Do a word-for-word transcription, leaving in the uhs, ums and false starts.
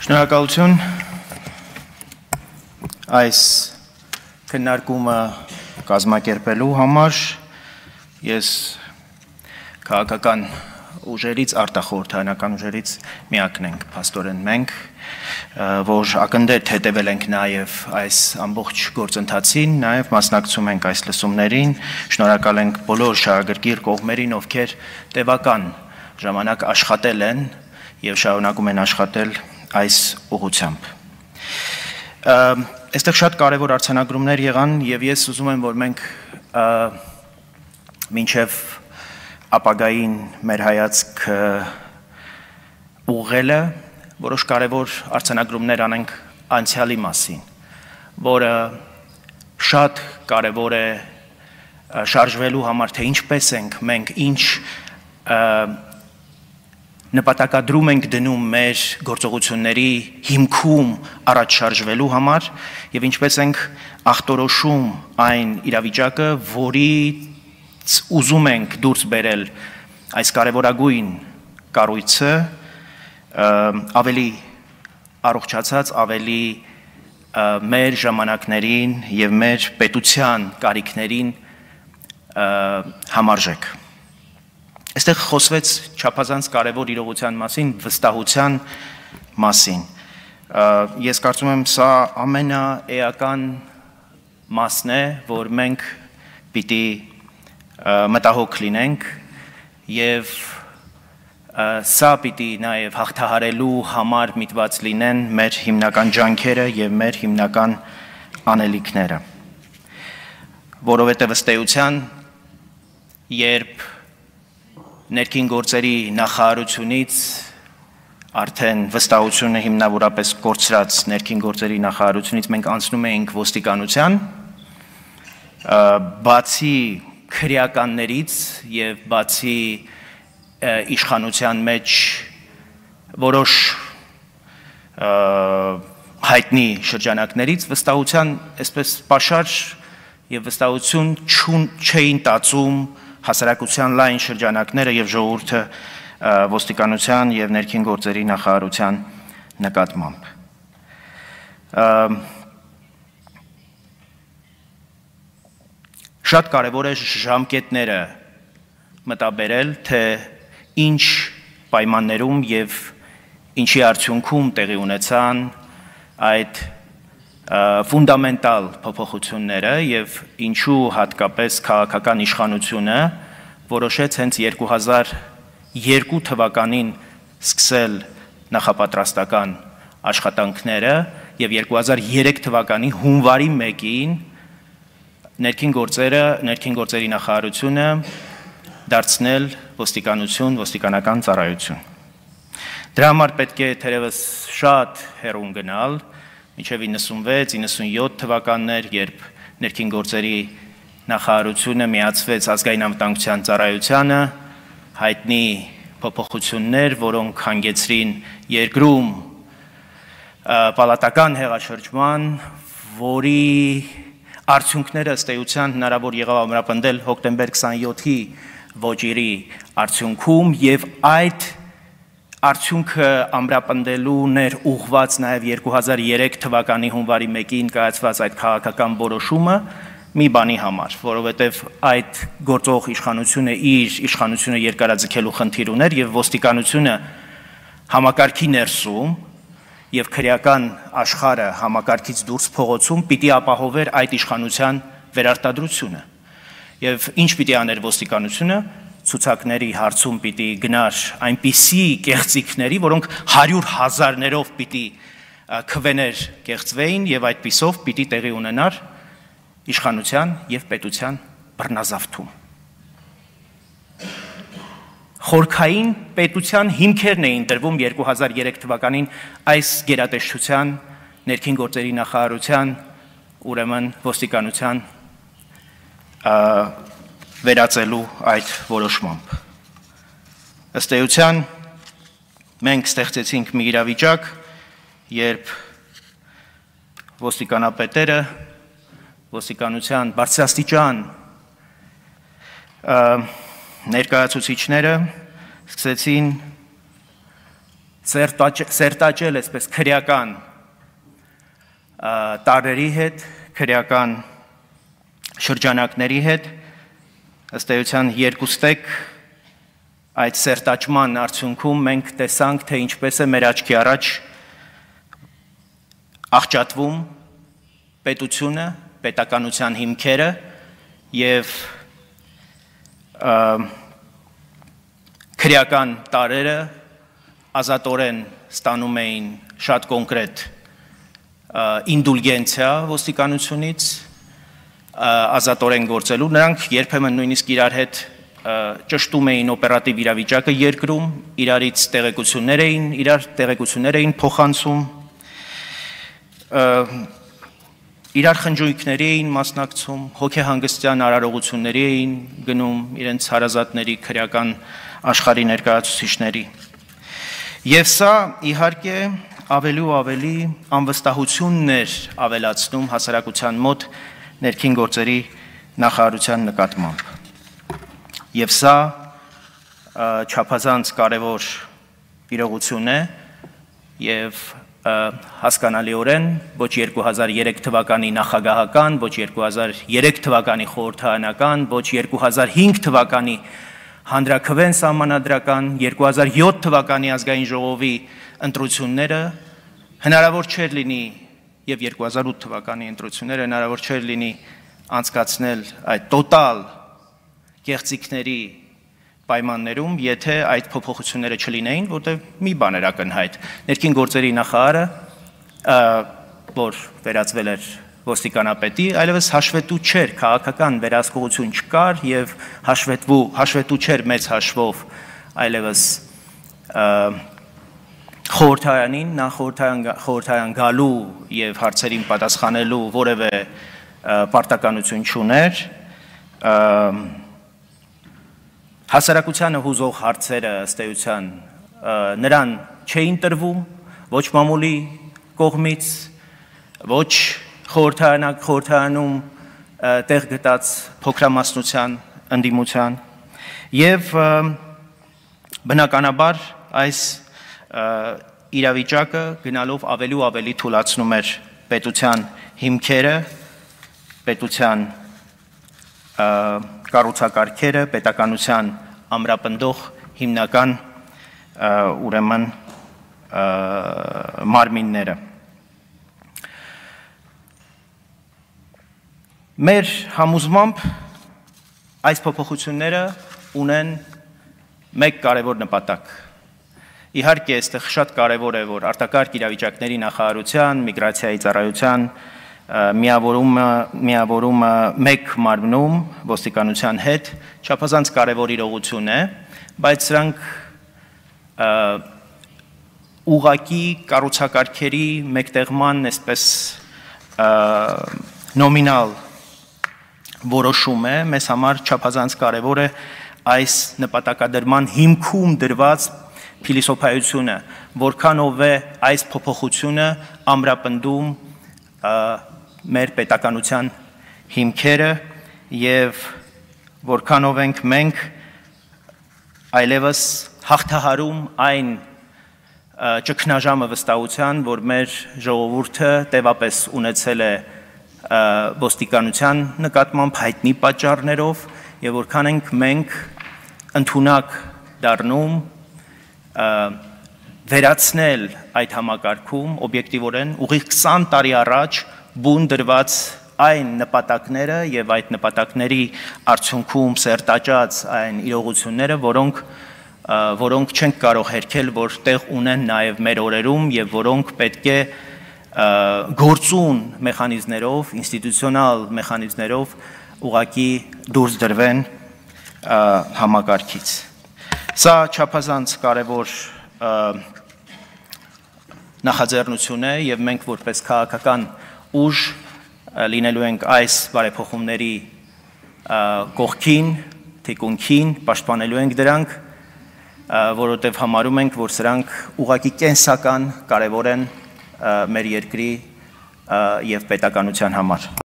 Շնորհակալություն այս քննարկումը կազմակերպելու համար ես քաղաքական ուժերից արտախորհրդարանական ուժերից միակն ենք փաստորեն մենք որ ակնթեթ հետևել ենք նաև այս ամբողջ գործընթացին նաև մասնակցում ենք այս լսումներին շնորհակալ ենք բոլոր շահագրգիռ կողմերին ովքեր տևական ժամանակ աշխատել են եւ շարունակում են աշխատել այս ուղղությամբ այստեղ շատ կարևոր արձանագրումներ եղան եւ ես ուզում եմ որ մենք մինչեւ ապագային մեր հայացքը ուղղելը որոշ կարևոր արձանագրումներ անենք անցյալի մասին որը շատ կարևոր է շարժվելու համար թե ինչպես ենք մենք ինչ նպատակադրում ենք դնում մեր գործողությունների հիմքում առաջ շարժվելու համար եւ ինչպես ենք ախտորոշում այն իրավիճակը, որից ուզում ենք դուրս բերել այս կարևորագույն կառույցը ավելի առողջացած, ավելի մեր ժամանակներին եւ մեր պետության կարիքներին համարժեք Այստեղ խոսվեց չափազանց կարևոր իրողության մասին, վստահության մասին։ Ես կարծում եմ սա ամենաէական մասն է, որ մենք պիտի մտահոգ լինենք եւ սա պիտի նաեւ հաղթահարելու համար միտված լինեն մեր հիմնական ջանքերը եւ մեր հիմնական անելիքները։ Որովհետեւ ըստ էության երբ ներքին գործերի նախարարությունից արդեն վստահությունը հիմնավորապես կորցրած ներքին գործերի նախարարությունից մենք անցնում էինք ոստիկանության բացի քրեականներից եւ բացի իշխանության մեջ որոշ հայտնի շրջանակներից վստահության այսպես պաշար եւ վստահություն չէին տածում հասարակության լայն շրջանակները եւ ժողովուրդը ոստիկանության եւ ներքին գործերի նախարարության նկատմամբ շատ կարեւոր է ժամկետները մտաբերել թե ինչ պայմաններում եւ ինչի արդյունքում տեղի ունեցան այդ ֆունդամենտալ փոփոխությունները եւ ինչու հատկապես քաղաքական իշխանությունը որոշեց հենց երկու հազար երկու թվականին սկսել նախապատրաստական աշխատանքները եւ երկու հազար երեք թվականի հունվարի մեկին ներքին գործերը ներքին գործերի նախարարությունը դարձնել ոստիկանություն ոստիկանական ծառայություն դրա համար պետք է թերևս շատ հեռուն գնալ Մինչև իննսունվեց իննսունյոթ թվականներ, երբ ներքին գործերի նախարարությունը միացվեց ազգային անվտանգության ծառայությանը, հայտնի փոփոխություններ, որոնք հանգեցրին երկրում պալատական հեղաշրջման, որի արդյունքները ըստ էության հնարավոր եղավ ամրապնդել հոկտեմբեր քսանյոթի ոճիրի արդյունքում եւ այդ Արդյունքը ամրապնդելու ներ ուղված նաև երկու հազար երեք թվականի հունվարի մեկին կայացված այդ քաղաքական որոշումը մի բանի համար, որովհետև այդ գործող իշխանությունը իր իշխանությունը երկարաձգելու խնդիր ուներ եւ ոստիկանությունը համակարգի ներսում եւ քրեական աշխարհը համակարգից դուրս փողոցում պիտի ապահովեր այդ իշխանության վերարտադրությունը եւ ինչ պիտի աներ ոստիկանությունը ցուցակների հարցում պիտի գնար այնպիսի կեղծիքների, որոնք հարյուր հազարներով պիտի քվեներ կեղծվեին եւ այդպիսով պիտի տեղի ունենար իշխանության եւ պետության բռնազավթում։ Խորքային պետության հիմքերն էին դրվում երկու հազար երեք թվականին այս գերատեսչության ներքին գործերի նախարարության ուրեմն ոստիկանության վերածելու այդ որոշմամբ։ Ըստ էության մենք ստեղծեցինք մի իրավիճակ, երբ ոստիկանապետերը, ոստիկանության բարձրաստիճան ներկայացուցիչները սկսեցին սերտաճել այսպես քրեական տարրերի հետ, քրեական շրջանակների հետ, ըստ էության երկուստեք այդ սերտաճման արդյունքում մենք տեսանք, թե ինչպես է մեր աչքի առաջ աղճատվում պետությունը, պետականության հիմքերը և քրեական տարրերը ազատորեն ստանում էին շատ կոնկրետ ինդուլգենցիա ոստիկանությունից, ազատորեն գործելու, նրանք երբեմն նույնիսկ իրար հետ ճշտում էին օպերատիվ իրավիճակը երկրում, իրարից տեղեկություններ էին, իրար տեղեկություններ էին փոխանցում, իրար խնջույքների էին մասնակցում, հոգեհանգստյան արարողությունների էին գնում իրենց հարազատների քրեական աշխարհի ներկայացուցիչների։ Եվ սա իհարկե ավելի ու ավելի անվստահություններ ավելացնում հասարակության մոտ ներքին գործերի նախարարության նկատմամբ։ Եվ սա չափազանց կարևոր իրողություն է և հասկանալիորեն ոչ երկու հազար երեք թվականի նախագահական, ոչ երկու հազար երեք թվականի խորհրդարանական, ոչ երկու հազար հինգ թվականի հանրաքվեն սահմանադրական, երկու հազար յոթ թվականի ազգային ժողովի ընտրությունները հնարավոր չէր լինի և երկու հազար ութ թվականի ընտրությունները հնարավոր չէր լինի անցկացնել այդ տոտալ կեղծիքների պայմաններում, եթե այդ փոփոխությունները չլինեին, որտեղ մի բան էր ակնհայտ։ Ներքին գործերի նախարարը, որ վերածվել էր ոստիկանապետի, այլևս հաշվետու չէր, քաղաքական վերահսկողություն չկար և հաշվետու չէր մեծ հաշվով այլևս խորհրդարանին, նա խորհրդարան գալու և հարցերին պատասխանելու որևէ պարտականություն չուներ, հասարակությանը հուզող հարցերը ըստ էության նրան չէին տրվում, ոչ մամուլի կողմից, ոչ խորհրդարանում տեղ գտած փոքրամասնության ընդդիմության և բնականաբար այս իրավիճակը գնալով ավելի ու ավելի թուլացնում էր պետության հիմքերը, պետության կառուցակարգերը, պետականության ամրապնդող հիմնական ուրեմն մարմինները։ Մեր համոզմամբ այս փոփոխությունները ունեն մեկ կարևոր նպատակ։ Իհարկե, այստեղ շատ կարևոր է, որ արտակարգ իրավիճակների նախարարության, միգրացիայի ծառայության միավորումը մեկ մարմնում ոստիկանության հետ չափազանց կարևոր իրողություն է, բայց սրանք ուղղակի կառուցակարգերի մեկտեղման այսպես նոմինալ որոշում է, մեզ համար չափազանց կարևոր է այս նպատակադրման հիմքում դրված փիլիսոփայությունը, որքանով է այս փոփոխությունը ամրապնդում մեր պետականության հիմքերը և որքանով ենք մենք այլևս հաղթահարում այն ճգնաժամը վստահության, որ մեր ժողովուրդը տևապես ունեցել է ոստիկանության նկատմամբ հայտնի պատճառներով և որքան ենք մենք ընդունակ դառնում վերացնել այդ համակարգում օբյեկտիվորեն ուղիղ քսան տարի առաջ բուն դրված այն նպատակները և այդ նպատակների արդյունքում սերտաճած այն իրողությունները, որոնք որոնք չենք կարող հերքել, որ տեղ ունեն նաև մեր օրերում և որոնք պետք է գործուն մեխանիզմներով, ինստիտուցիոնալ մեխանիզմներով ուղղակի դուրս դրվեն համակարգից։ Սա չափազանց կարևոր նախաձեռնություն է և մենք որպես քաղաքական ուժ լինելու ենք այս բարեփոխումների կողքին, թիկունքին, պաշտպանելու ենք դրանք, որովհետև համարում ենք, որ սրանք ուղղակի կենսական կարևոր են մեր երկրի և պետականության համար։